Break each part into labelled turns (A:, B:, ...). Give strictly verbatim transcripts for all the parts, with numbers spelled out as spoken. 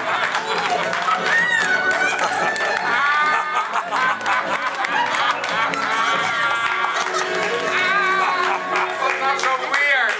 A: Wat nou zo weird?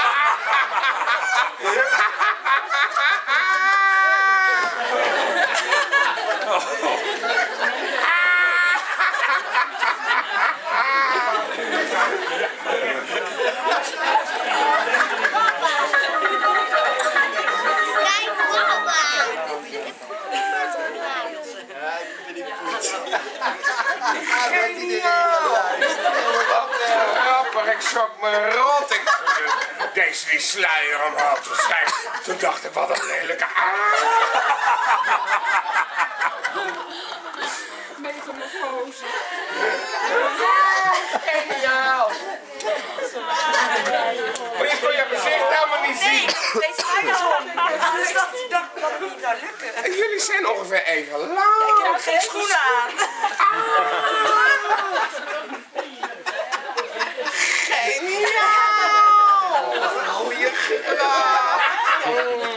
A: Grappig, ik schrok me rot. Ik, deze die sluier omhoog verschijnt. Toen dacht ik, wat een lelijke metamorfose. Geniaal. Maar je kon je gezicht helemaal niet zien.
B: Nee, sluier om. Dus dat dacht dat het niet zou lukken.
A: En jullie zijn ongeveer even lang.
B: Ik heb geen schoenen aan.
A: Geniaal! Wat een goeie grap!